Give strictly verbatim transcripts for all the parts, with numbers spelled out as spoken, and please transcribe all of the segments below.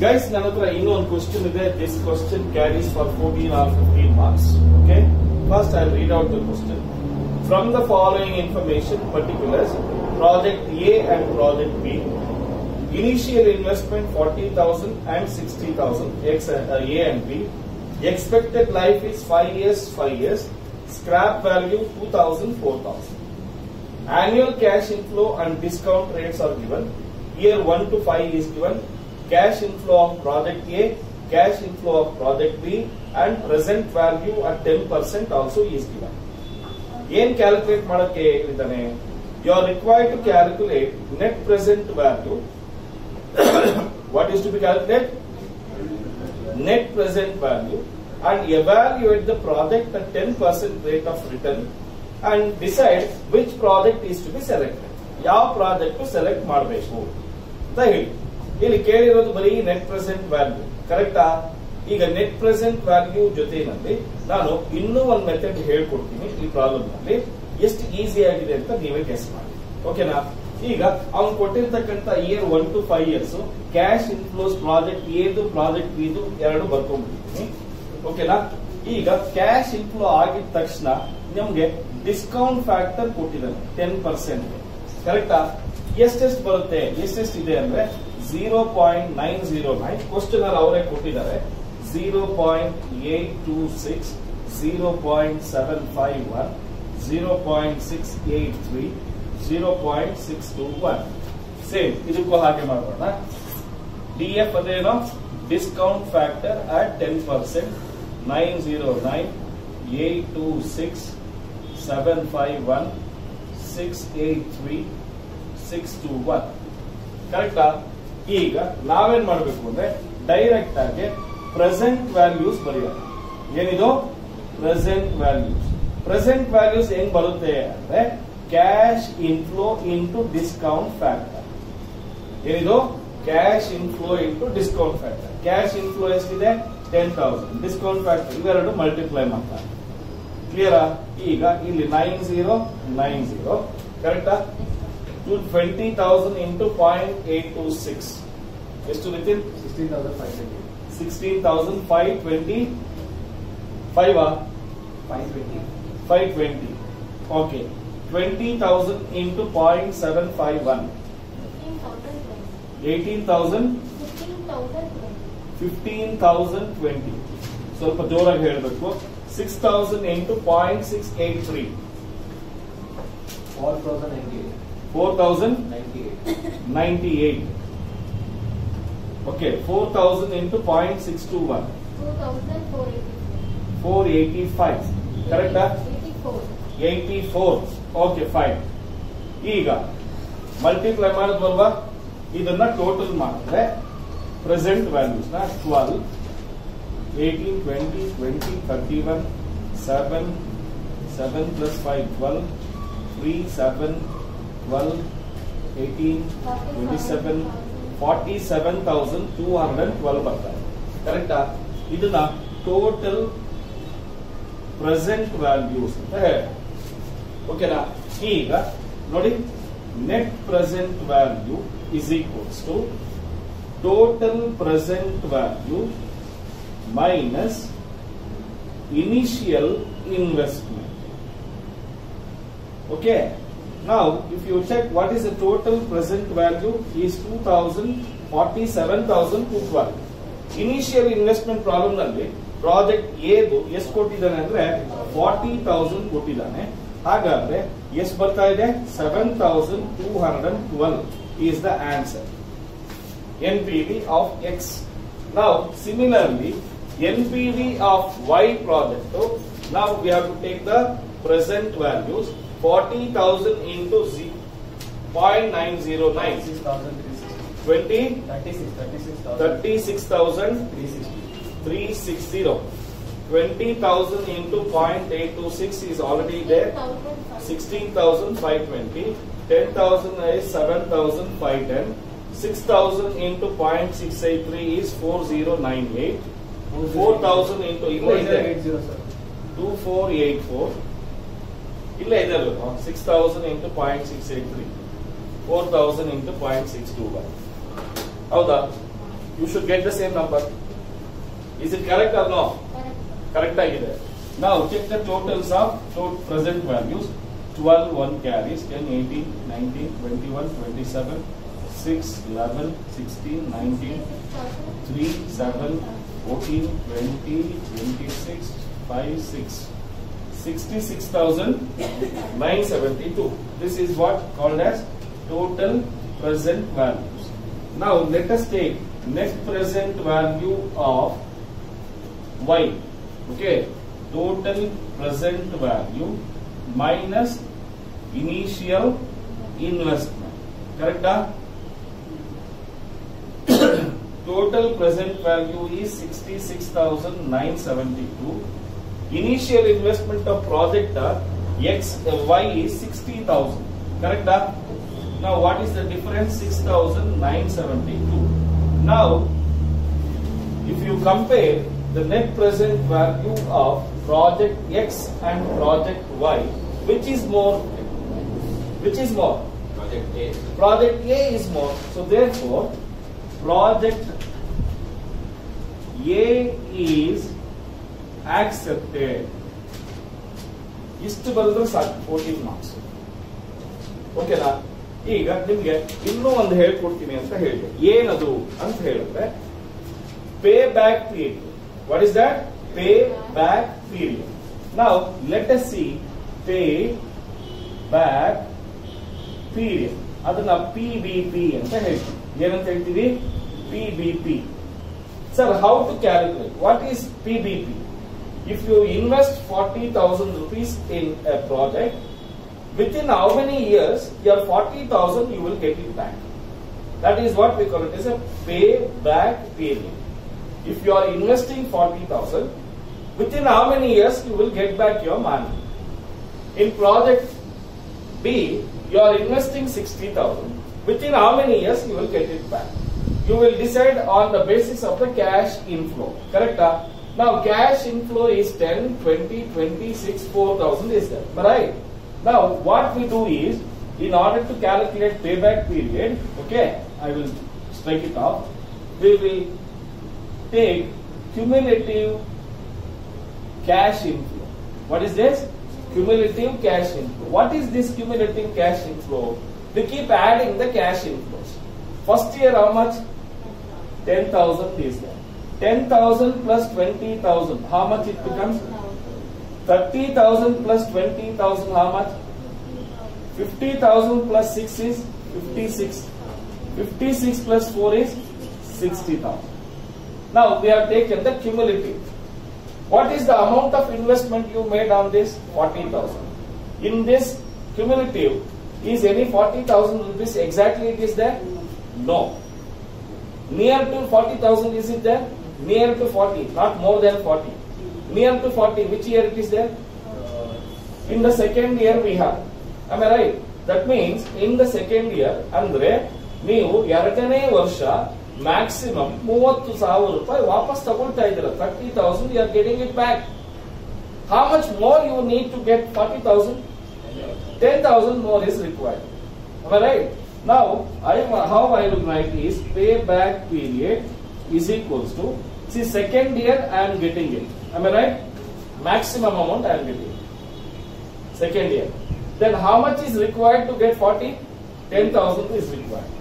Guys, ನನ್ನ ಹತ್ರ ಇನ್ನೊಂದು ಕ್ವೆಶ್ಚನ್ ಇದೆ. This question carries for fourteen or fifteen marks. Okay. First, I'll read out the question. From the following information, particulars, project A and project B. Initial investment forty thousand and sixty thousand. X uh, A and B. Expected life is five years, five years. Scrap value two thousand, four thousand. Annual cash inflow and discount rates are given. Year one to five is given. Cash inflow of project A, cash inflow of project B, and present value at ten percent also is given. Yen calculate ಮಾಡಕ್ಕೆ ಹೇಳಿದಾನೆ. You are required to calculate net present value. What is to be calculated? Net present value, and evaluate the project at ten percent rate of return, and decide which project is to be selected. ಯಾವ project select ಮಾಡಬೇಕು ಅಂತ ಹೇಳಿ. ಇಲ್ಲಿ ಕೇಳಿರೋದು ಬರೀ net present value, ಕರೆಕ್ಟಾ? ಈಗ net present value ಜೊತೆನಲ್ಲಿ ನಾನು ಇನ್ನೂ ಒಂದು ಮೆಥಡ್ ಹೇಳ್ಕೊಡ್ತೀನಿ. ಈ ಪ್ರಾಬ್ಲಮ್ ನಲ್ಲಿ ಎಷ್ಟು ಈಸಿ ಆಗಿದೆ ಅಂತ ನೀವೇ ಗೆಸ್ ಮಾಡಿ, ಓಕೆನಾ? ಈಗ ಅವ್ನು ಕೊಟ್ಟಿರ್ತಕ್ಕಂಥ year one two five years cash inflows project ಎದು ಪ್ರಾಜೆಕ್ಟ್ ಬಿದು ಎರಡು ಬರ್ಕೊಂಡ್ಬಿಟ್ಟಿದ್ದೀನಿ, ಓಕೆನಾ? ಈಗ ಕ್ಯಾಶ್ ಇನ್ಫ್ಲೋ ಆಗಿದ ತಕ್ಷಣ ನಮ್ಗೆ ಡಿಸ್ಕೌಂಟ್ ಫ್ಯಾಕ್ಟರ್ ಕೊಟ್ಟಿದ್ದಾನೆ ಟೆನ್ ಪರ್ಸೆಂಟ್, ಕರೆಕ್ಟಾ? ಎಷ್ಟೆಷ್ಟು ಬರುತ್ತೆ, ಎಷ್ಟೆಷ್ಟು ಇದೆ ಅಂದ್ರೆ zero point nine zero nine question ಅವರೇ ಕೊಟ್ಟಿದ್ದಾರೆ. Zero point eight two six, zero point seven five one, zero point six eight three, zero point six two one. Same ಇದಕ್ಕೂ ಹಾಗೆ ಮಾಡೋಣ. ಡಿ ಎಫ್ ಅದೇನೋ discount factor at ten percent, nine zero nine, eight two six, seven five one, six eight three, six two one, ಕರೆಕ್ಟಾ? ಈಗ ನಾವೇನ್ ಮಾಡಬೇಕು ಅಂದ್ರೆ direct ಆಗಿ ಪ್ರೆಸೆಂಟ್ ವ್ಯಾಲ್ಯೂಸ್ ಬರೆಯೋಣ. ಏನಿದು ಪ್ರೆಸೆಂಟ್ ವ್ಯಾಲ್ಯೂಸ್? ಪ್ರೆಸೆಂಟ್ ವ್ಯಾಲ್ಯೂಸ್ ಹೆಂಗ್ ಬರುತ್ತೆ ಅಂದ್ರೆ cash inflow into discount factor. ಏನಿದು cash inflow into discount factor. Cash inflow ಎಷ್ಟಿದೆ? Ten thousand. ಡಿಸ್ಕೌಂಟ್ ಫ್ಯಾಕ್ಟರ್ ಇವೆರಡು ಮಲ್ಟಿಪ್ಲೈ ಮಾಡ್ತಾರೆ. ಕ್ಲಿಯರಾ? ಈಗ ಇಲ್ಲಿ ನೈನ್ ಜೀರೋ ನೈನ್ ಜೀರೋ, ಕರೆಕ್ಟಾ? Twenty thousand into point eight two six ಎಷ್ಟು Nitin? Sixteen thousand five twenty. Sixteen thousand five twenty five five twenty five twenty okay. Twenty thousand into point seven five one, eighteen thousand fifteen thousand twenty. ಸ್ವಲ್ಪ ಜೋರಾಗಿ ಹೇಳಬೇಕು. Six thousand into point six eight three, four thousand ninety eight. four thousand ninety-eight. Okay, four thousand into zero point six two one. two thousand four eighty-five. Correct? eighty-four. eighty-four. Okay, fine. ಈಗ multiply ಮಾಡಿದ್ವಲ್ವಾ, ಇದನ್ನ total ಮಾಡಿದ್ರೆ present values ನ twelve, eighteen, twenty, twenty, thirty one, seven, seven plus five twelve, three, seven, twelve, eighteen, twenty-seven, forty-seven thousand two hundred twelve ಬರ್ತಾರೆ, ಕರೆಕ್ಟಾ? ಇದನ್ನ total present values ಅಂತ ಹೇಳಿ, ಓಕೆನಾ? ಈಗ ನೋಡಿ, net present value is equals to total present value minus initial investment. Okay, now if you check what is the total present value is two thousand forty-seven thousand two hundred twelve. Initial investment problem ನಲ್ಲಿ project ಎದು ಎಷ್ಟು ಕೊಟ್ಟಿದ್ದಾನೆ ಅಂದ್ರೆ forty thousand ಕೊಟ್ಟಿದ್ದಾನೆ. ಹಾಗಾದ್ರೆ ಎಷ್ಟು ಬರ್ತಾ ಇದೆ? Seven thousand two hundred twelve is the answer. N P V of X. Now similarly N P V of Y project. So now we have to take the present values. forty thousand into zero point nine zero nine, twenty, thirty-six thousand three sixty. twenty thousand into zero point eight two six is already there, sixteen thousand five twenty. ten thousand is seven thousand five ten. six thousand into zero point six eight three is four thousand ninety-eight. four thousand into two four eight four. ಇಲ್ಲ ಇದೆ six thousand into point six eight three, four thousand into point six two one. ಹೌದಾ? you should get the same number. Is it correct or no? Correct agide. Now check the totals of total present values. twelve, one carries, ten, eighteen, nineteen, twenty-one, twenty-seven, six, eleven, sixteen, nineteen, three, seven, fourteen, twenty, twenty-six, five, six. sixty-six thousand nine hundred seventy-two. This is what called as total present values. Now let us take net present value of Y. Okay, total present value minus initial investment. Correct? Total present value is sixty-six thousand nine hundred seventy-two. Initial investment of project X Y is sixty thousand. Correct? Now what is the difference? six thousand nine hundred seventy-two. Now if you compare the net present value of project X and project Y, which is more? Which is more? Project A. Project A is more. So therefore, project A is accepted. ಇಷ್ಟು ಬರೆದ್ರೆ ಸಾಕು fourteen marks. ಓಕೆನಾ? ಈಗ ನಿಮ್ಗೆ ಇನ್ನೂ ಒಂದು ಹೇಳ್ಕೊಡ್ತೀನಿ ಅಂತ ಹೇಳಿದೆ. ಏನದು ಅಂತ ಹೇಳಿದ್ರೆ payback period. What is that? Payback period. Now let us see payback period. ಅದನ್ನ ಪಿ ಬಿ ಪಿ ಅಂತ ಹೇಳ್ತೀವಿ. ಏನಂತ ಹೇಳ್ತೀವಿ? P B P. Sir, how to calculate? What is P B P? If you invest forty thousand rupees in a project, within how many years your forty thousand you will get it back? That is what we call it as a payback period. If you are investing forty thousand, within how many years you will get back your money? In project B, you are investing sixty thousand. Within how many years you will get it back? You will decide on the basis of the cash inflow. Correct? Now cash inflow is ten, twenty, twenty-six, four thousand is there. Right? Now what we do is, in order to calculate payback period, okay, I will strike it off. We will take cumulative cash inflow. What is this? Cumulative cash inflow. What is this cumulative cash inflow? We keep adding the cash inflows. First year how much? ten thousand is there. ten thousand plus twenty thousand, how much it becomes? thirty thousand plus twenty thousand, how much? fifty thousand plus six is fifty-six. fifty-six plus four is sixty thousand. Now we have taken the cumulative. What is the amount of investment you made on this? forty thousand. In this cumulative, is any forty thousand rupees exactly it is there? No. Near to forty thousand is it there? Near to forty, not more than forty. Near to forty, which year it is there? In the second year we have. Am I right? That means in the second year, andre ನೀವು ಎರಡನೇ ವರ್ಷ maximum ಮೂವತ್ತು ಸಾವಿರ ರೂಪಾಯಿ ವಾಪಸ್ ತಗೊಳ್ತಾ ಇದ್ದೀರಾ. thirty thousand you are getting it back. How much more you need to get forty thousand? ten thousand more is required. Am I right? Now, I how I will write is payback period is equals to, see, second year I am getting it. Am I right? Maximum amount I am getting. Second year. Then how much is required to get forty? ten thousand is required.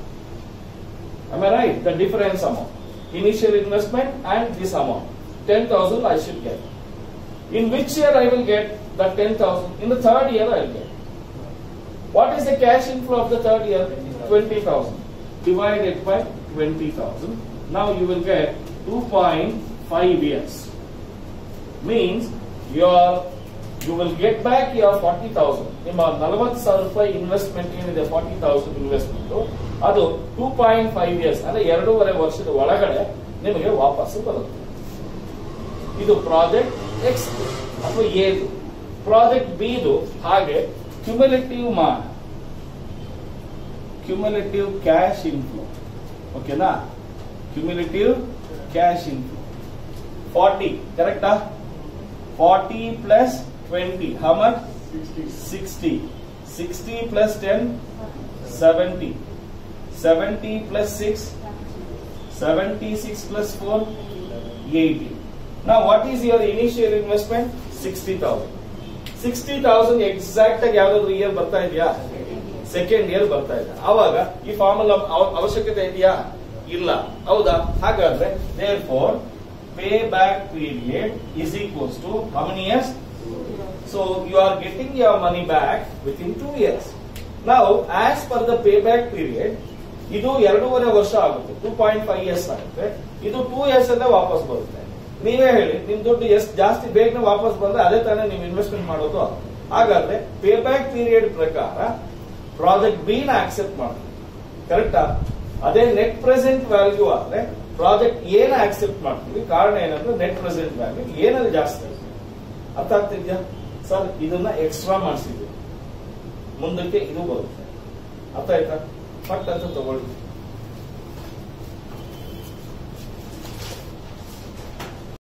Am I right? The difference amount. Initial investment and this amount. ten thousand I should get. In which year I will get the ten thousand? In the third year I will get. What is the cash inflow of the third year? twenty thousand. Divided by twenty thousand. Now you will get two point five years. Means your you will get back your forty thousand. ನಿಮ್ಮ ನಲವತ್ತು ಸಾವಿರ ರೂಪಾಯಿ investment ಏನಿದೆ, forty thousand investment, ಅದು two point five years ಅಂದ್ರೆ ಎರಡೂವರೆ ವರ್ಷದ ಒಳಗಡೆ ನಿಮಗೆ ವಾಪಸ್ ಬರುತ್ತೆ. ಇದು ಪ್ರಾಜೆಕ್ಟ್ ಎಕ್ಸ್ ಅಥವಾ ಎದು. ಪ್ರಾಜೆಕ್ಟ್ ಬಿ ದು ಹಾಗೆ ಕ್ಯುಮುಲೇಟಿವ್ ಮಾಡ ಕ್ಯುಮುಲೇಟಿವ್ ಕ್ಯಾಶ್ ಇನ್ಫ್ಲೋ. ಓಕೆನಾ? Cumulative cash inflow. forty, correct? forty plus twenty, how much? sixty. sixty. sixty plus ten, seventy. seventy plus six, seventy-six plus four, eighty. Now what is your initial investment? sixty thousand. sixty thousand exact ಆಗಿ ಯಾವ್ದಾದ್ರು year ಬರ್ತಾ ಇದೆಯಾ? Second year ಬರ್ತಾ ಇದೆ. ಆವಾಗ ಈ formula ಅವಶ್ಯಕತೆ ಇದೆಯಾ? ಇಲ್ಲ. ಹೌದಾ? ಹಾಗಾದ್ರೆ therefore pay back period is equals to how many years? So you are getting your money back within two years. Now as per the payback period, ಇದು ಎರಡೂವರೆ ವರ್ಷ ಆಗುತ್ತೆ, ಟೂ ಪಾಯಿಂಟ್ ಫೈವ್ ಇಯರ್ಸ್ ಆಗುತ್ತೆ. ಇದು ಟೂ ಇಯರ್ಸ್ ಅಲ್ಲೇ ವಾಪಸ್ ಬರುತ್ತೆ. ನೀವೇ ಹೇಳಿ, ನಿಮ್ ದುಡ್ಡು ಎಷ್ಟು ಜಾಸ್ತಿ ಬೇಗನೆ ವಾಪಸ್ ಬಂದ್ರೆ ಅದೇ ತಾನೇ ನೀವು ಇನ್ವೆಸ್ಟ್ಮೆಂಟ್ ಮಾಡೋದು. ಹಾಗಾದ್ರೆ ಪೇಬ್ಯಾಕ್ ಪೀರಿಯಡ್ ಪ್ರಕಾರ ಪ್ರಾಜೆಕ್ಟ್ ಬಿ ನ ಆಕ್ಸೆಪ್ಟ್ ಮಾಡ್ತೀವಿ, ಕರೆಕ್ಟಾ? ಅದೇ ನೆಟ್ ಪ್ರೆಸೆಂಟ್ ವ್ಯಾಲ್ಯೂ ಆದ್ರೆ ಪ್ರಾಜೆಕ್ಟ್ ಎ ನ ಆಕ್ಸೆಪ್ಟ್ ಮಾಡ್ತೀವಿ. ಕಾರಣ ಏನಂದ್ರೆ ನೆಟ್ ಪ್ರೆಸೆಂಟ್ ವ್ಯಾಲ್ಯೂ ಏನಲ್ಲಿ ಜಾಸ್ತಿ ಇದೆ. ಅರ್ಥ ಆಗ್ತಿದ್ಯಾ ಸರ್? ಇದನ್ನ ಎಕ್ಸ್ಟ್ರಾ ಮಾಡಿಸಿದ್ವಿ, ಮುಂದಕ್ಕೆ ಇದು ಬರುತ್ತೆ. ಅರ್ಥ ಆಯ್ತಾ? ಪಟ್ ಅಂತ ತಗೊಳ್ಳಿ.